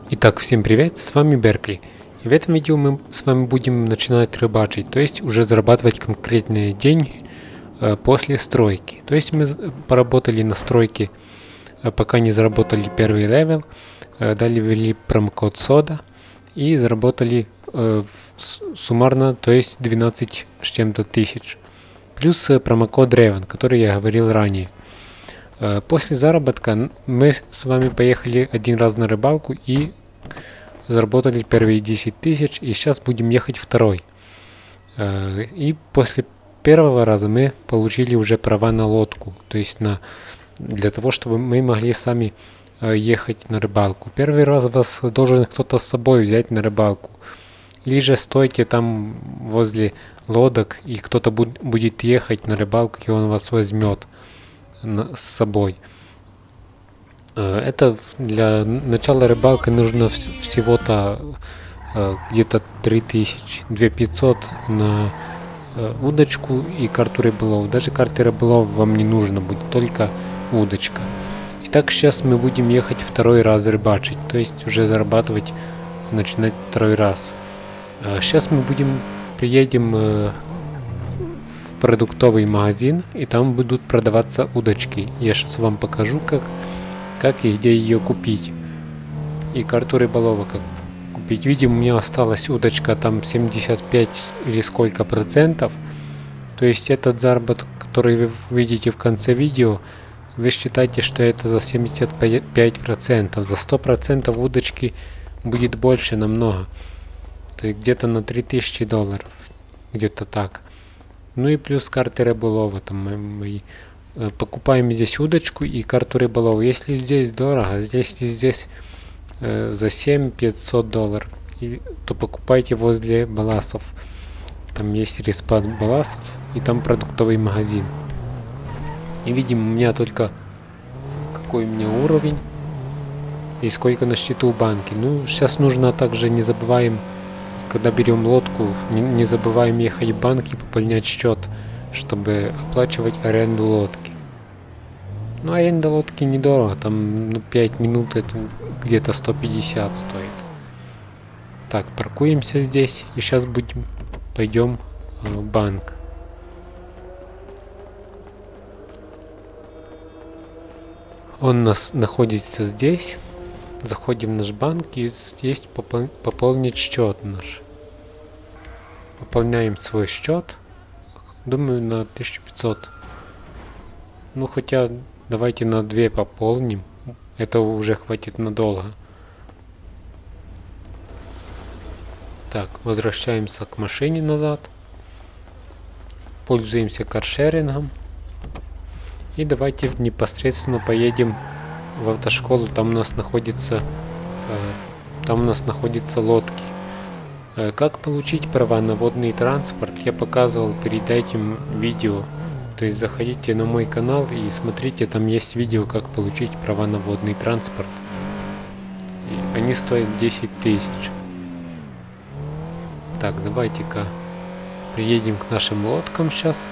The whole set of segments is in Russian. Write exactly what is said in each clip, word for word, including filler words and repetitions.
Итак, всем привет, с вами Беркли. И в этом видео мы с вами будем начинать рыбачить, то есть уже зарабатывать конкретные деньги э, после стройки. То есть мы поработали на стройке, э, пока не заработали первый левел, э, далее ввели промокод сода и заработали э, суммарно, то есть двенадцать с чем-то тысяч. Плюс э, промокод Raven, который я говорил ранее. Э, после заработка мы с вами поехали один раз на рыбалку и заработали первые десять тысяч, и сейчас будем ехать второй. И после первого раза мы получили уже права на лодку, то есть на для того, чтобы мы могли сами ехать на рыбалку. Первый раз вас должен кто-то с собой взять на рыбалку, или же стойте там возле лодок, и кто-то будет ехать на рыбалку, и он вас возьмет с собой. Это для начала рыбалки нужно всего-то где-то три тысячи, две тысячи пятьсот на удочку и карту рыболов. Даже карты рыболов вам не нужно будет, только удочка. Итак, сейчас мы будем ехать второй раз рыбачить, то есть уже зарабатывать, начинать второй раз. Сейчас мы будем, приедем в продуктовый магазин, и там будут продаваться удочки. Я сейчас вам покажу, как как и где ее купить, и карту рыболова как купить. Видим, у меня осталась удочка там семьдесят пять или сколько процентов, то есть этот заработок, который вы видите в конце видео, вы считайте, что это за семьдесят пять процентов. За сто процентов удочки будет больше намного, то есть где-то на три тысячи долларов, где-то так. Ну и плюс карты рыболова там мои. Покупаем здесь удочку и карту рыболова. Если здесь дорого, здесь здесь э, за семь тысяч пятьсот долларов, и, то покупайте возле Баласов. Там есть респад Баласов, и там продуктовый магазин. И видим, у меня только какой у меня уровень и сколько на счету в банке. Ну, сейчас нужно также, не забываем, когда берем лодку, не, не забываем ехать в банк и пополнять счет, чтобы оплачивать аренду лодки. Ну, аренда лодки недорого, там ну, пять минут это где-то сто пятьдесят стоит. Так, паркуемся здесь и сейчас будем пойдем в банк. Он нас находится здесь. Заходим в наш банк и здесь попол пополнить счет наш. Пополняем свой счет. Думаю, на тысячу пятьсот. Ну, хотя давайте на две пополним. Это уже хватит надолго. Так, возвращаемся к машине назад. Пользуемся каршерингом. И давайте непосредственно поедем в автошколу. Там у нас находится, э, там у нас находятся лодки. Как получить права на водный транспорт, я показывал перед этим видео. То есть заходите на мой канал и смотрите, там есть видео, как получить права на водный транспорт. И они стоят десять тысяч. Так, давайте-ка приедем к нашим лодкам сейчас.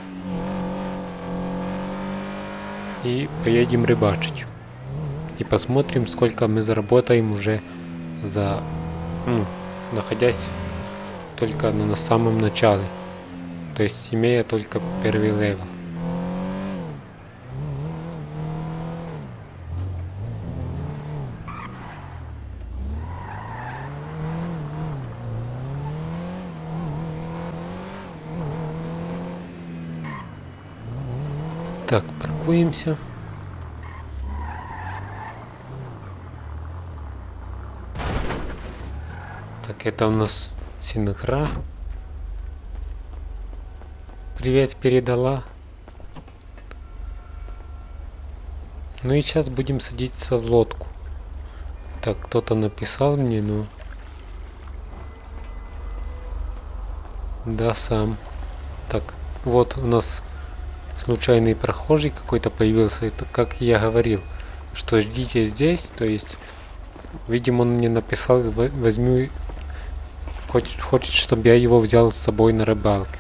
И поедем рыбачить. И посмотрим, сколько мы заработаем уже за... Ну, находясь только на, на самом начале, то есть имея только первый левел. Так, паркуемся. Так, это у нас Синхра. Привет передала. Ну и сейчас будем садиться в лодку. Так, кто-то написал мне, ну... Да, сам. Так, вот у нас случайный прохожий какой-то появился. Это как я говорил, что ждите здесь, то есть... Видимо, он мне написал, возьму... Хочет, хочет, чтобы я его взял с собой на рыбалке.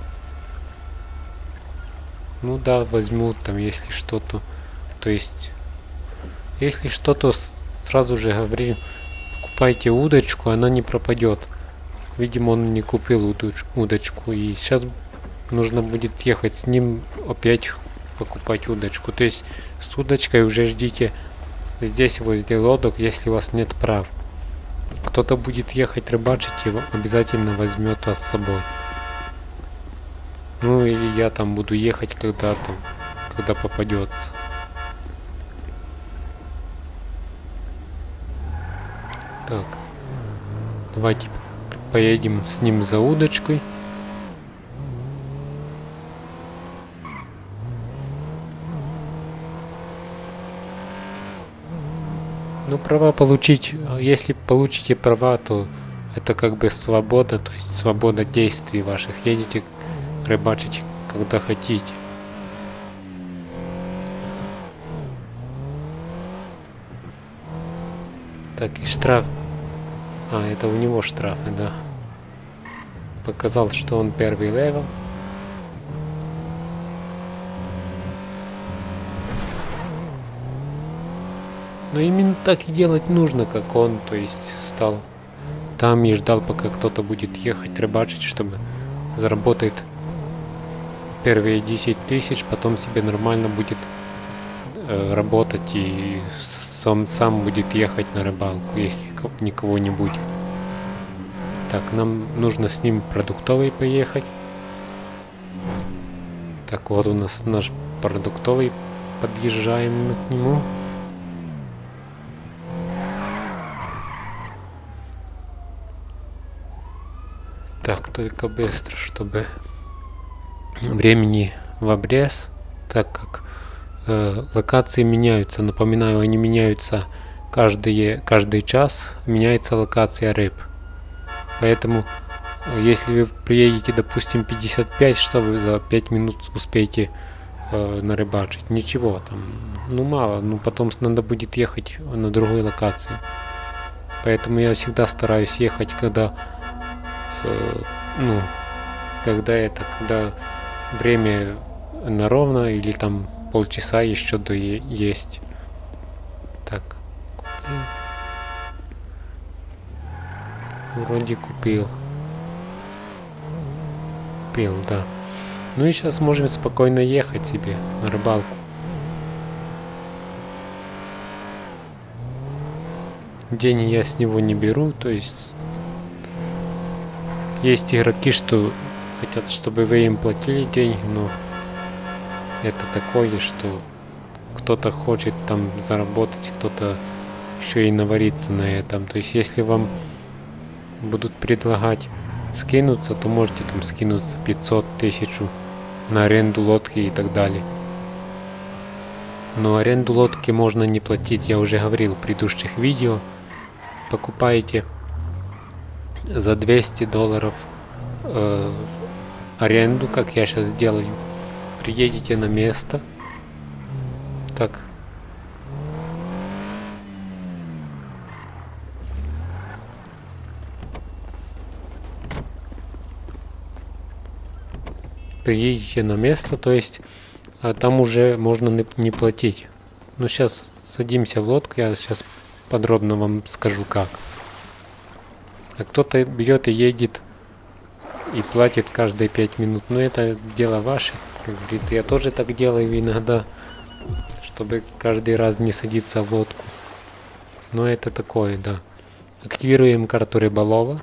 Ну да, возьму там, если что-то. То есть, если что-то сразу же говори, покупайте удочку, она не пропадет. Видимо, он не купил удочку, и сейчас нужно будет ехать с ним опять покупать удочку. То есть с удочкой уже ждите здесь возле лодок, если у вас нет прав. Кто-то будет ехать рыбачить и обязательно возьмет вас с собой. Ну или я там буду ехать когда-то, когда попадется. Так, давайте поедем с ним за удочкой. Ну, права получить, если получите права, то это как бы свобода, то есть свобода действий ваших. Едете рыбачить, когда хотите. Так, и штраф. А, это у него штрафы, да. Показал, что он первый левел. Но именно так и делать нужно, как он, то есть стал там и ждал, пока кто-то будет ехать рыбачить, чтобы заработает первые десять тысяч, потом себе нормально будет э, работать и сам, сам будет ехать на рыбалку, если никого не будет. Так, нам нужно с ним продуктовый поехать. Так, вот у нас наш продуктовый, подъезжаем мы к нему. Так, только быстро, чтобы времени в обрез, так как э, локации меняются. Напоминаю, они меняются каждые, каждый час, меняется локация рыб. Поэтому, если вы приедете, допустим, пятьдесят пять, что вы за пять минут успеете э, нарыбачить? Ничего там, ну мало, ну потом надо будет ехать на другой локации. Поэтому я всегда стараюсь ехать, когда э, ну, когда это, когда время на ровно или там полчаса еще до есть. Так, купил. Вроде купил. Купил, да. Ну и сейчас можем спокойно ехать себе на рыбалку. Деньги я с него не беру, то есть есть игроки, что хотят, чтобы вы им платили деньги, но это такое, что кто-то хочет там заработать, кто-то еще и навариться на этом. То есть если вам будут предлагать скинуться, то можете там скинуться пятьсот, тысячу на аренду лодки и так далее. Но аренду лодки можно не платить, я уже говорил в предыдущих видео. Покупаете за двести долларов э, аренду, как я сейчас делаю. Приедете на место. Так. Приедете на место, то есть а там уже можно не, не платить. Но сейчас садимся в лодку, я сейчас подробно вам скажу как. А кто-то берет и едет и платит каждые пять минут. Но это дело ваше, как говорится. Я тоже так делаю иногда, чтобы каждый раз не садиться в лодку. Но это такое, да. Активируем карту рыболова.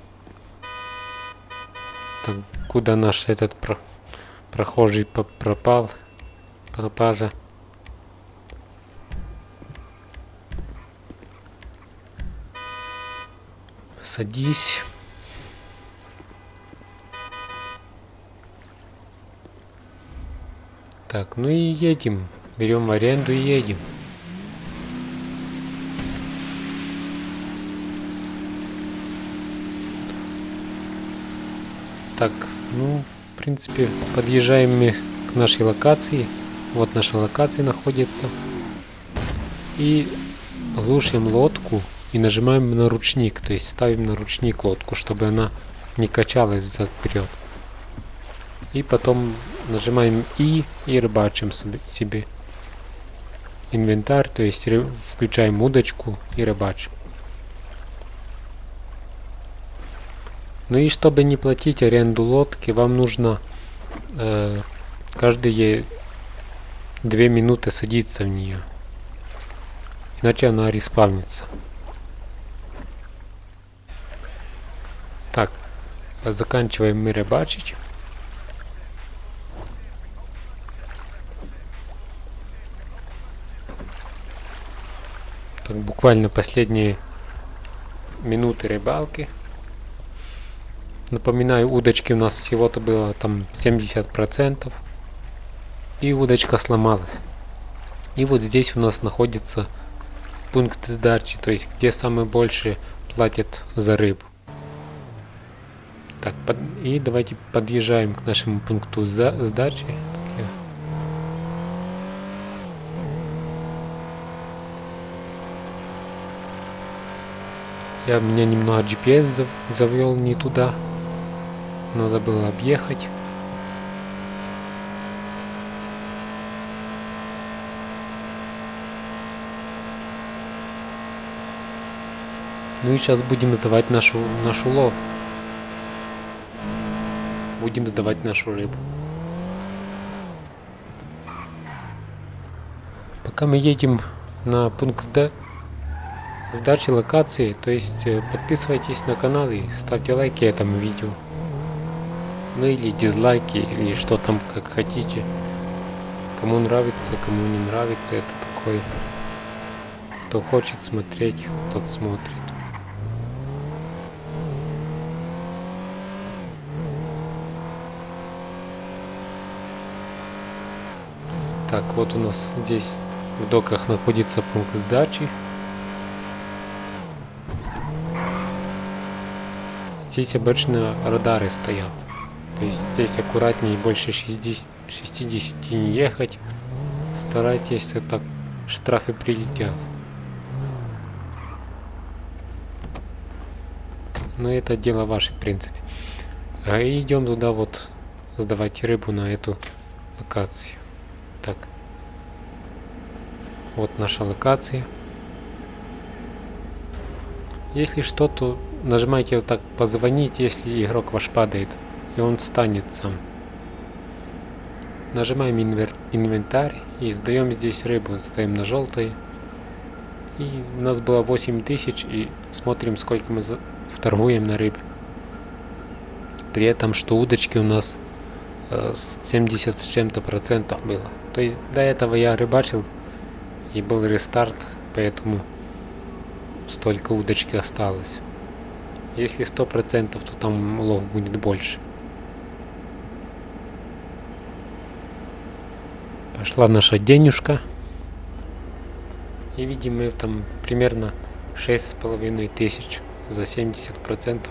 Так, куда наш этот про прохожий пропал? Пропажа. Садись. Так, ну и едем. Берем аренду и едем. Так, ну, в принципе, подъезжаем мы к нашей локации. Вот наша локация находится. И глушим лодку. И нажимаем на ручник, то есть ставим на ручник лодку, чтобы она не качалась взад-вперед. И потом нажимаем И и рыбачим себе инвентарь, то есть включаем удочку и рыбачим. Ну и чтобы не платить аренду лодки, вам нужно э, каждые две минуты садиться в нее. Иначе она респавнится. Так, заканчиваем мы рыбачить. Так, буквально последние минуты рыбалки. Напоминаю, удочки у нас всего-то было там семьдесят процентов. И удочка сломалась. И вот здесь у нас находится пункт сдачи, то есть где самые больше платят за рыбу. Так, под, и давайте подъезжаем к нашему пункту за, сдачи. Я меня немного джи пи эс зав, завел не туда. Надо было объехать. Ну и сейчас будем сдавать нашу, наш улов. Будем сдавать нашу рыбу. Пока мы едем на пункт Д, сдачи локации, то есть подписывайтесь на канал и ставьте лайки этому видео. Ну или дизлайки, или что там, как хотите. Кому нравится, кому не нравится, это такой. Кто хочет смотреть, тот смотрит. Так, вот у нас здесь в доках находится пункт сдачи. Здесь обычно радары стоят. То есть здесь аккуратнее, больше шестидесяти не ехать. Старайтесь, это штрафы прилетят. Но это дело ваше, в принципе. А идем туда вот сдавать рыбу на эту локацию. Так. Вот наша локация. Если что, то нажимайте вот так позвонить, если игрок ваш падает, и он встанет сам. Нажимаем инвентарь и сдаем здесь рыбу. Ставим на желтый. И у нас было восемь тысяч, и смотрим, сколько мы торгуем на рыбе. При этом, что удочки у нас э, семьдесят с чем-то процентов было. То есть до этого я рыбачил и был рестарт, поэтому столько удочки осталось. Если сто процентов, то там улов будет больше. Пошла наша денежка. И видим мы там примерно шесть с половиной тысяч за семьдесят процентов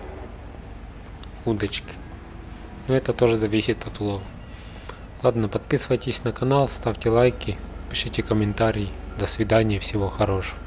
удочки. Но это тоже зависит от улова. Ладно, подписывайтесь на канал, ставьте лайки, пишите комментарии. До свидания, всего хорошего.